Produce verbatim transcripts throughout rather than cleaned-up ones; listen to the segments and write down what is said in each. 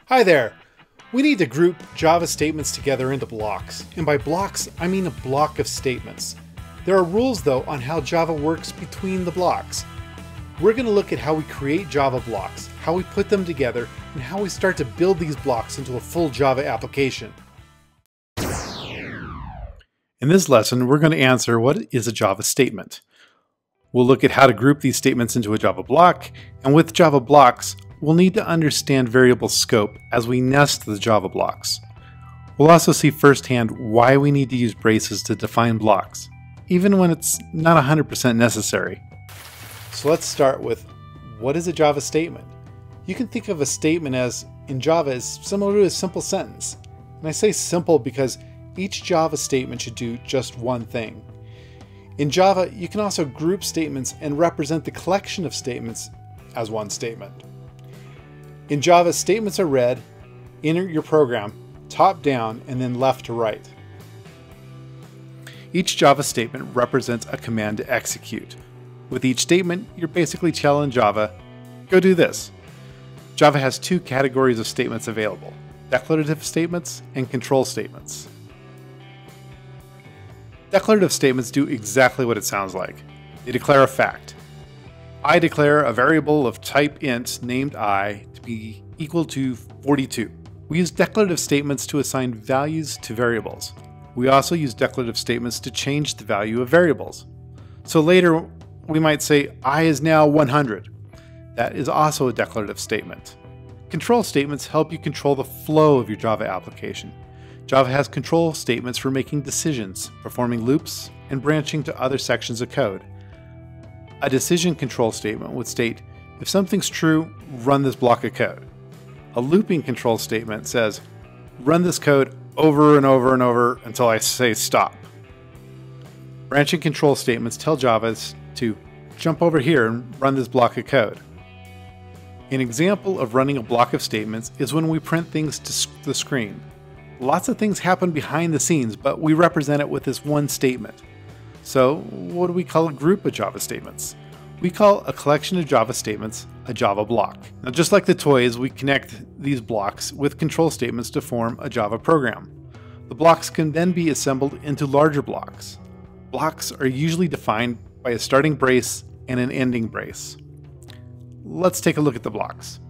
Hi there! We need to group Java statements together into blocks. And by blocks, I mean a block of statements. There are rules though on how Java works between the blocks. We're going to look at how we create Java blocks, how we put them together, and how we start to build these blocks into a full Java application. In this lesson, we're going to answer what is a Java statement. We'll look at how to group these statements into a Java block, and with Java blocks, we'll need to understand variable scope as we nest the Java blocks. We'll also see firsthand why we need to use braces to define blocks, even when it's not one hundred percent necessary. So let's start with, what is a Java statement? You can think of a statement as, in Java, as similar to a simple sentence. And I say simple because each Java statement should do just one thing. In Java, you can also group statements and represent the collection of statements as one statement. In Java, statements are read in your program, top down, and then left to right. Each Java statement represents a command to execute. With each statement, you're basically telling Java, go do this. Java has two categories of statements available, declarative statements and control statements. Declarative statements do exactly what it sounds like. They declare a fact. I declare a variable of type int named I to be equal to forty-two. We use declarative statements to assign values to variables. We also use declarative statements to change the value of variables. So later, we might say I is now one hundred. That is also a declarative statement. Control statements help you control the flow of your Java application. Java has control statements for making decisions, performing loops, and branching to other sections of code. A decision control statement would state, if something's true, run this block of code. A looping control statement says, run this code over and over and over until I say stop. Branching control statements tell Java to jump over here and run this block of code. An example of running a block of statements is when we print things to the screen. Lots of things happen behind the scenes, but we represent it with this one statement. So what do we call a group of Java statements? We call a collection of Java statements a Java block. Now, just like the toys, we connect these blocks with control statements to form a Java program. The blocks can then be assembled into larger blocks. Blocks are usually defined by a starting brace and an ending brace. Let's take a look at the blocks.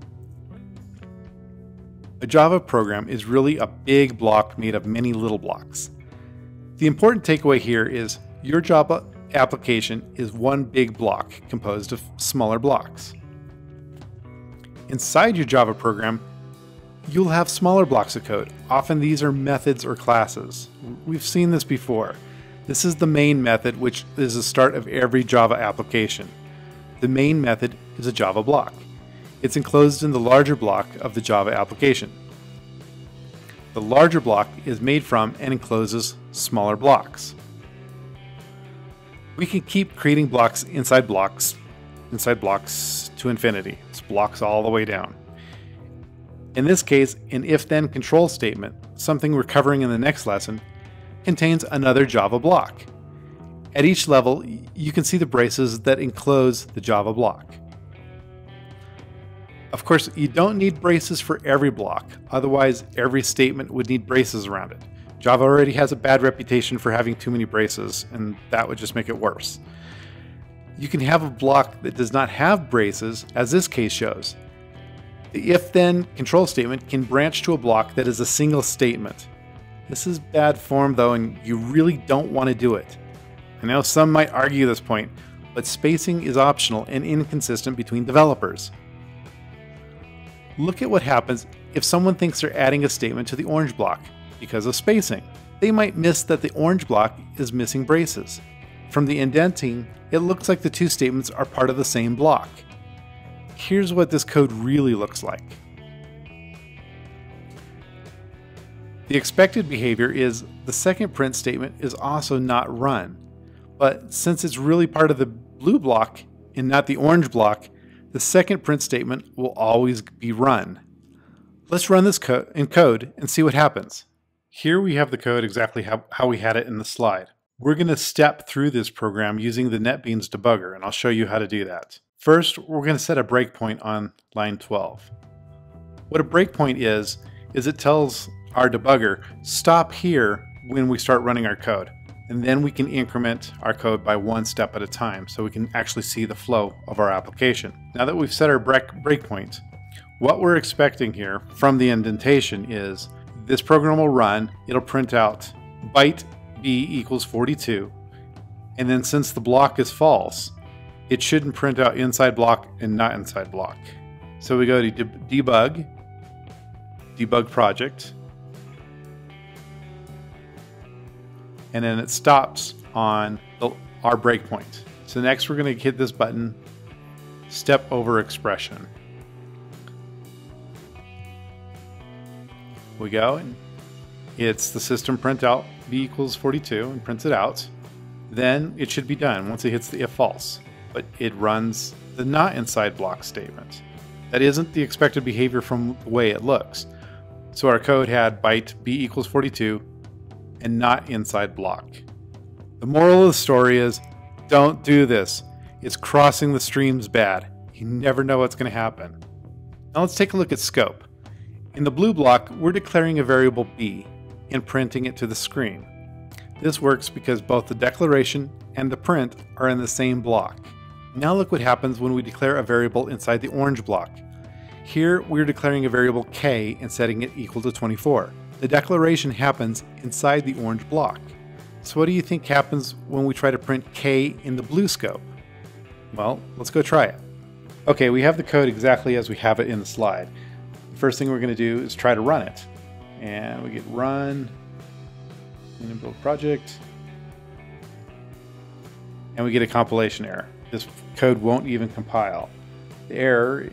A Java program is really a big block made of many little blocks. The important takeaway here is your Java application is one big block composed of smaller blocks. Inside your Java program, you'll have smaller blocks of code. Often these are methods or classes. We've seen this before. This is the main method, which is the start of every Java application. The main method is a Java block. It's enclosed in the larger block of the Java application. The larger block is made from and encloses smaller blocks. We can keep creating blocks inside blocks, inside blocks to infinity. It's blocks all the way down. In this case, an if-then control statement, something we're covering in the next lesson, contains another Java block. At each level, you can see the braces that enclose the Java block. Of course, you don't need braces for every block, otherwise every statement would need braces around it. Java already has a bad reputation for having too many braces, and that would just make it worse. You can have a block that does not have braces, as this case shows. The if-then control statement can branch to a block that is a single statement. This is bad form though, and you really don't want to do it. I know some might argue this point, but spacing is optional and inconsistent between developers. Look at what happens if someone thinks they're adding a statement to the orange block because of spacing. They might miss that the orange block is missing braces. From the indenting, it looks like the two statements are part of the same block. Here's what this code really looks like. The expected behavior is the second print statement is also not run. But since it's really part of the blue block and not the orange block, the second print statement will always be run. Let's run this co- in code and see what happens. Here we have the code exactly how, how we had it in the slide. We're going to step through this program using the NetBeans debugger, and I'll show you how to do that. First, we're going to set a breakpoint on line twelve. What a breakpoint is, is it tells our debugger, stop here when we start running our code. And then we can increment our code by one step at a time so we can actually see the flow of our application. Now that we've set our break breakpoint, what we're expecting here from the indentation is this program will run, it'll print out byte B equals forty-two, and then since the block is false, it shouldn't print out inside block and not inside block. So we go to de debug, debug project, and then it stops on the, our breakpoint. So next we're going to hit this button, step over expression. We go, and it's the system print out B equals forty-two and prints it out. Then it should be done once it hits the if false, but it runs the not inside block statement. That isn't the expected behavior from the way it looks. So our code had byte B equals forty-two and not inside block. The moral of the story is, don't do this. It's crossing the streams bad. You never know what's going to happen. Now let's take a look at scope. In the blue block, we're declaring a variable B and printing it to the screen. This works because both the declaration and the print are in the same block. Now look what happens when we declare a variable inside the orange block. Here we're declaring a variable K and setting it equal to twenty-four. The declaration happens inside the orange block. So what do you think happens when we try to print K in the blue scope? Well, let's go try it. Okay, we have the code exactly as we have it in the slide. The first thing we're going to do is try to run it. And we get run, and build project, and we get a compilation error. This code won't even compile. The error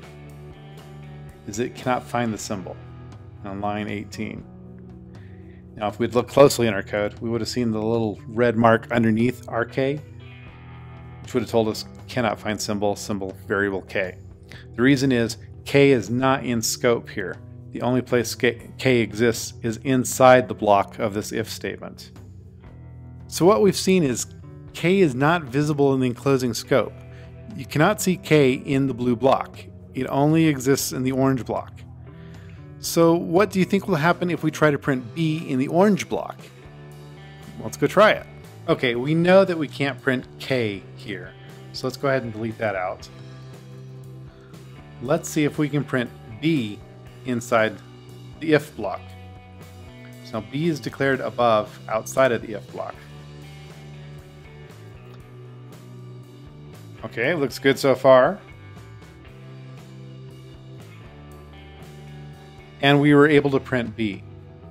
is it cannot find the symbol on line eighteen. Now if we'd looked closely in our code, we would have seen the little red mark underneath R K, which would have told us cannot find symbol, symbol variable K. The reason is K is not in scope here. The only place K exists is inside the block of this if statement. So what we've seen is K is not visible in the enclosing scope. You cannot see K in the blue block. It only exists in the orange block. So what do you think will happen if we try to print B in the orange block? Let's go try it. Okay, we know that we can't print K here. So let's go ahead and delete that out. Let's see if we can print B inside the if block. So now B is declared above outside of the if block. Okay, looks good so far. And we were able to print B.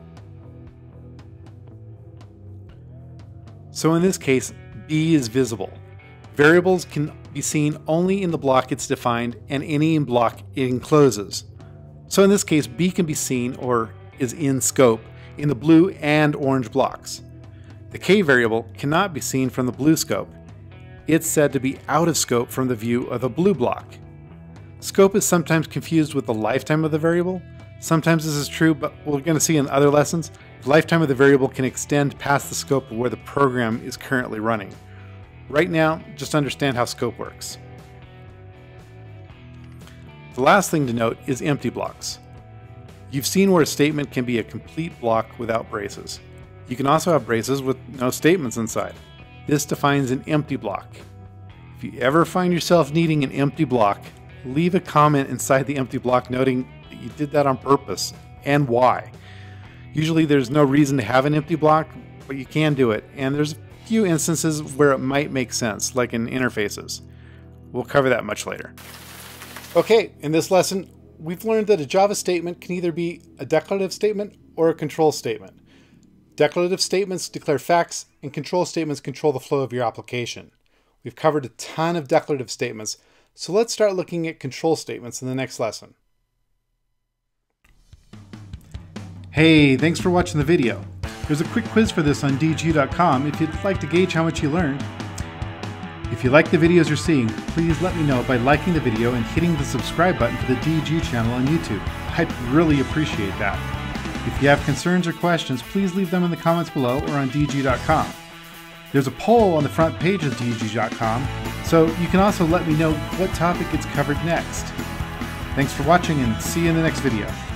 So in this case, B is visible. Variables can be seen only in the block it's defined and any block it encloses. So in this case, B can be seen or is in scope in the blue and orange blocks. The K variable cannot be seen from the blue scope. It's said to be out of scope from the view of the blue block. Scope is sometimes confused with the lifetime of the variable. Sometimes this is true, but we're going to see in other lessons, the lifetime of the variable can extend past the scope of where the program is currently running. Right now, just understand how scope works. The last thing to note is empty blocks. You've seen where a statement can be a complete block without braces. You can also have braces with no statements inside. This defines an empty block. If you ever find yourself needing an empty block, leave a comment inside the empty block noting that you did that on purpose and why. Usually there's no reason to have an empty block, but you can do it, and there's a few instances where it might make sense, like in interfaces. We'll cover that much later. Okay, in this lesson, we've learned that a Java statement can either be a declarative statement or a control statement. Declarative statements declare facts, and control statements control the flow of your application. We've covered a ton of declarative statements, so let's start looking at control statements in the next lesson. Hey, thanks for watching the video. There's a quick quiz for this on D G dot com if you'd like to gauge how much you learned. If you like the videos you're seeing, please let me know by liking the video and hitting the subscribe button for the D G channel on YouTube. I'd really appreciate that. If you have concerns or questions, please leave them in the comments below or on D G dot com. There's a poll on the front page of D G dot com, so you can also let me know what topic gets covered next. Thanks for watching and see you in the next video.